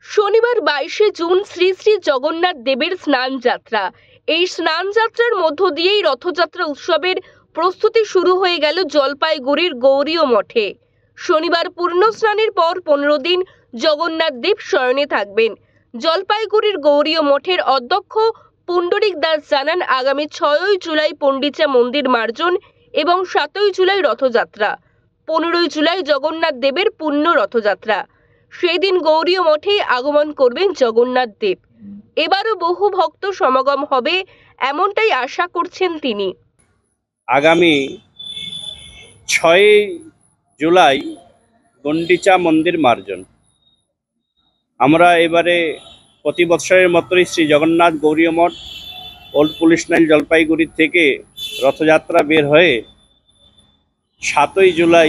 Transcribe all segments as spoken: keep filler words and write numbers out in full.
শনিবার বাইশে জুন শ্রী শ্রী জগন্নাথ দেবের স্নান যাত্রা। এই স্নান যাত্রার মধ্য দিয়েই রথযাত্রা উৎসবের প্রস্তুতি শুরু হয়ে গেল জলপাইগুড়ির গৌরীয় মঠে। শনিবার পূর্ণ স্নানের পর পনেরো দিন জগন্নাথ দেব শয়নে থাকবেন। জলপাইগুড়ির গৌরীয় মঠের অধ্যক্ষ পুণ্ডরিক দাস জানান, আগামী ছয়ই জুলাই পণ্ডিচা মন্দির মার্জন এবং সাতই জুলাই রথযাত্রা। পনেরোই জুলাই জগন্নাথ দেবের পূর্ণ রথযাত্রা। সেই দিন গৌরীয় মঠে আগমন করবেন জগন্নাথ দেব। এবারও বহু ভক্ত সমাগম হবে এমনটাই আশা করছেন তিনি। আগামী ছয়ই জুলাই গুন্ডিচা মন্দির মার্জন। আমরা এবারে প্রতি বৎসরের মতোই Shri Jagannath Gaudiya Math old police line Jalpaiguri থেকে রথযাত্রা বের হয়ে সাতই জুলাই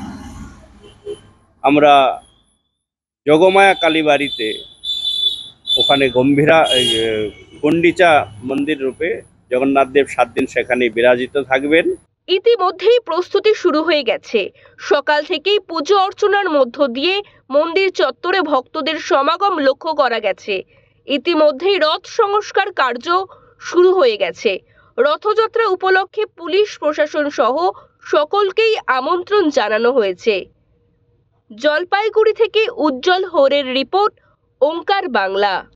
আমরা যোগমায়া কালীবাড়িতে ওখানে গম্ভীরা গুন্ডিচা মন্দির রূপে জগন্নাথ দেব সাত দিন সেখানে বিরাজিত থাকবেন। ইতিমধ্যেই প্রস্তুতি শুরু হয়ে গেছে। সকাল থেকেই পুজো অর্চনার মধ্য দিয়ে মন্দির চত্বরে ভক্তদের সমাগম লক্ষ্য করা গেছে। ইতিমধ্যেই রথ সংস্কার কার্য শুরু হয়ে গেছে। রথযাত্রা উপলক্ষে পুলিশ প্রশাসন সহ সকলকেই আমন্ত্রণ জানানো হয়েছে। জলপাইগুড়ি থেকে উজ্জ্বল হোরের রিপোর্ট, ওঙ্কার বাংলা।